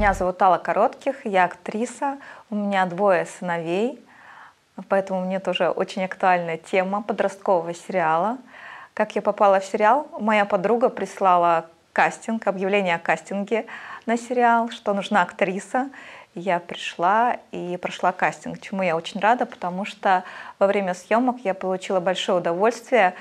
Меня зовут Алла Коротких, я актриса, у меня 2 сыновей, поэтому мне тоже очень актуальная тема подросткового сериала. Как я попала в сериал? Моя подруга прислала кастинг, объявление о кастинге на сериал, что нужна актриса. Я пришла и прошла кастинг, чему я очень рада, потому что во время съемок я получила большое удовольствие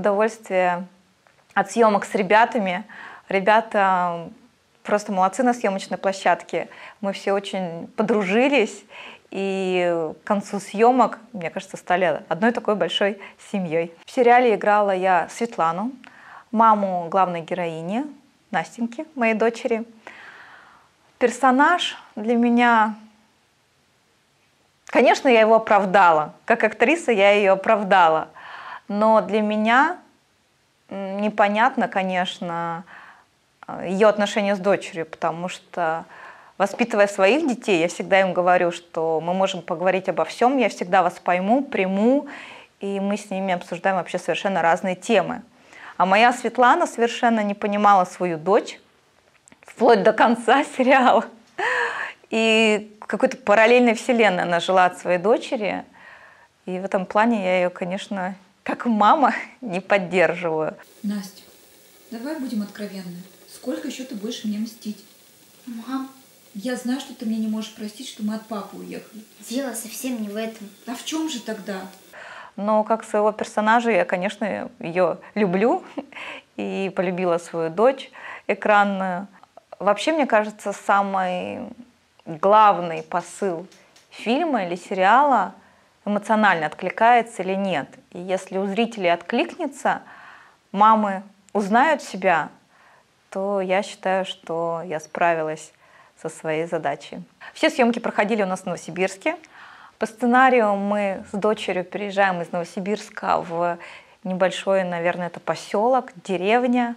от съемок с ребятами. Ребята просто молодцы на съемочной площадке. Мы все очень подружились, и к концу съемок, мне кажется, стали одной такой большой семьей. В сериале играла я Светлану, маму главной героини, Настеньки, моей дочери. Персонаж для меня, конечно, я его оправдала. Как актриса я ее оправдала. Но для меня непонятно, конечно, ее отношения с дочерью, потому что, воспитывая своих детей, я всегда им говорю, что мы можем поговорить обо всем, я всегда вас пойму, приму, и мы с ними обсуждаем вообще совершенно разные темы. А моя Светлана совершенно не понимала свою дочь, вплоть до конца сериала. И в какой-то параллельной вселенной она жила от своей дочери, и в этом плане я ее, конечно, как мама не поддерживаю. Настя, давай будем откровенны. Сколько еще ты будешь мне мстить? Мам, Я знаю, что ты мне не можешь простить, что мы от папы уехали. дело совсем не в этом. А в чем же тогда? Но как своего персонажа я, конечно, ее люблю и полюбила свою дочь экранную. Вообще, мне кажется, самый главный посыл фильма или сериала эмоционально откликается или нет. И если у зрителей откликнется, мамы узнают себя, то я считаю, что я справилась со своей задачей. Все съемки проходили у нас в Новосибирске. По сценарию мы с дочерью переезжаем из Новосибирска в небольшой, наверное, это поселок, деревня.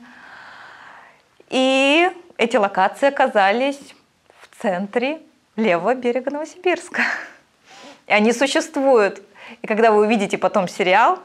И эти локации оказались в центре левого берега Новосибирска. И они существуют. И когда вы увидите потом сериал,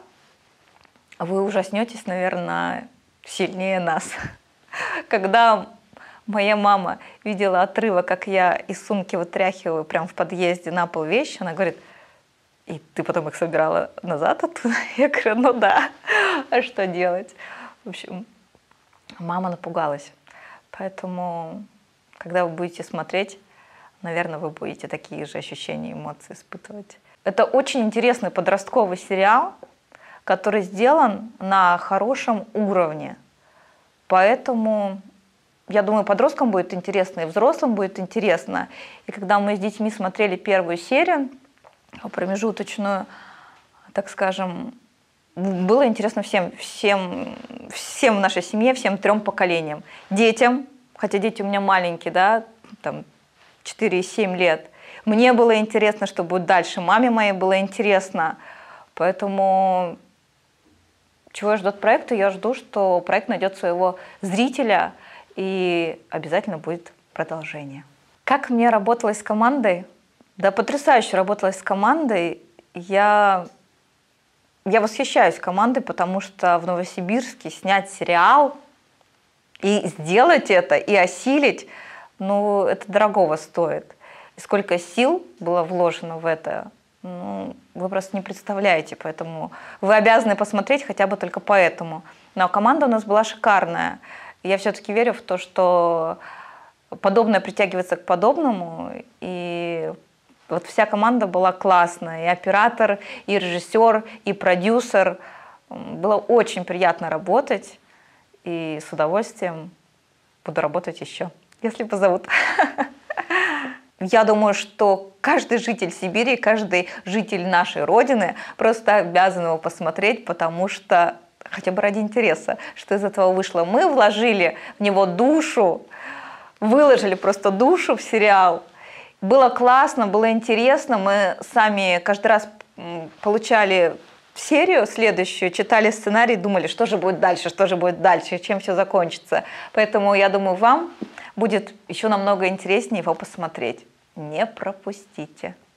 вы ужаснетесь, наверное, сильнее нас. Когда моя мама видела отрывок, как я из сумки вытряхиваю прямо в подъезде на пол вещи, она говорит: и ты потом их собирала назад оттуда? Я говорю: ну да, а что делать? В общем, мама напугалась. Поэтому, когда вы будете смотреть, наверное, вы будете такие же ощущения, эмоции испытывать. Это очень интересный подростковый сериал, который сделан на хорошем уровне. Поэтому, я думаю, подросткам будет интересно, и взрослым будет интересно. И когда мы с детьми смотрели первую серию, промежуточную, так скажем, было интересно всем в нашей семье, всем 3 поколениям. Детям, хотя дети у меня маленькие, да, там 4-7 лет. Мне было интересно, что будет дальше, маме моей было интересно. Поэтому чего я жду от проекта? Я жду, что проект найдет своего зрителя, и обязательно будет продолжение. Как мне работалось с командой? Да, потрясающе работалось с командой. Я восхищаюсь командой, потому что в Новосибирске снять сериал и сделать это, и осилить, ну, это дорогого стоит. И сколько сил было вложено в это, ну, вы просто не представляете, поэтому вы обязаны посмотреть хотя бы только поэтому. Но команда у нас была шикарная. Я все-таки верю в то, что подобное притягивается к подобному, и вот вся команда была классная, и оператор, и режиссер, и продюсер. Было очень приятно работать, и с удовольствием буду работать еще, если позовут. Я думаю, что каждый житель Сибири, каждый житель нашей Родины просто обязан его посмотреть, потому что хотя бы ради интереса, что из этого вышло. Мы вложили в него душу, выложили просто душу в сериал. Было классно, было интересно. Мы сами каждый раз получали серию следующую, читали сценарий, думали, что же будет дальше, чем все закончится. Поэтому я думаю, вам будет еще намного интереснее его посмотреть. Не пропустите.